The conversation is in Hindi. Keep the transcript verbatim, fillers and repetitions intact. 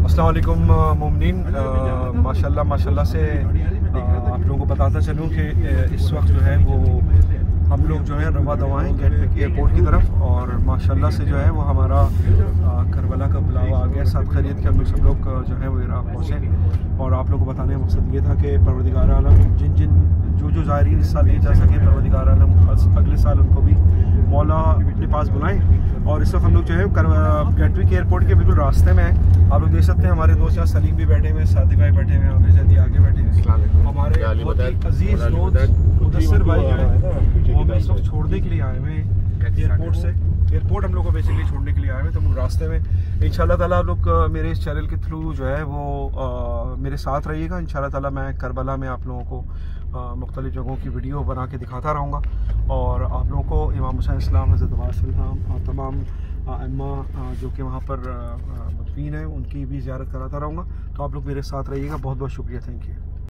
अस्सलाम वालेकुम मोमिनीन, माशाल्लाह माशाल्लाह से आप लोगों को बताता चलूँ कि इस वक्त जो है वो हम लोग जो है रवा दवा हैं गेटवे एयरपोर्ट की तरफ, और माशाल्लाह से जो है वो हमारा करबला का बुलावा आ गया। साथ खरीद के हम लोग सब लोग जो है वो इराक़ पहुँचे, और आप लोगों को बताने का मकसद ये था कि परवरदिगार आलम जिन जिन जो जो ज़ायरीन इस साल नहीं जा सके, परवरदिगार आलम अगले साल उनको भी मौला अपने पास बुलाएं। और इस वक्त हम लोग जो है गेटवे के एयरपोर्ट के बिल्कुल रास्ते में हैं। आप लोग देख सकते हैं हमारे दोस्त यहाँ सलीम भी बैठे हुए हैं, सादी भाई बैठे हुए हैं, आगे जल्दी आगे बैठे हैं। हमारे बहुत ही अजीज़ दोस्त मुदस्सिर भाई जो है वो हमें इस वक्त छोड़ने के लिए आए हुए हैं एयरपोर्ट से। एयरपोर्ट हम लोग को बेसिकली छोड़ने के लिए आए हुए, तो हम रास्ते में इंशाल्लाह ताला आप लोग मेरे इस चैनल के थ्रू जो है वो आ, मेरे साथ रहिएगा। इंशाल्लाह ताला मैं करबला में आप लोगों को मुख्तलिफ़ जगहों की वीडियो बना के दिखाता रहूँगा, और आप लोगों को इमाम हुसैन इस्लाम हज़रत अब्बास सलाम तमाम अम्मा जो कि वहाँ पर मदफीन है उनकी भी ज़ियारत कराता रहूँगा। तो आप लोग मेरे साथ रहिएगा। बहुत बहुत शुक्रिया, थैंक यू।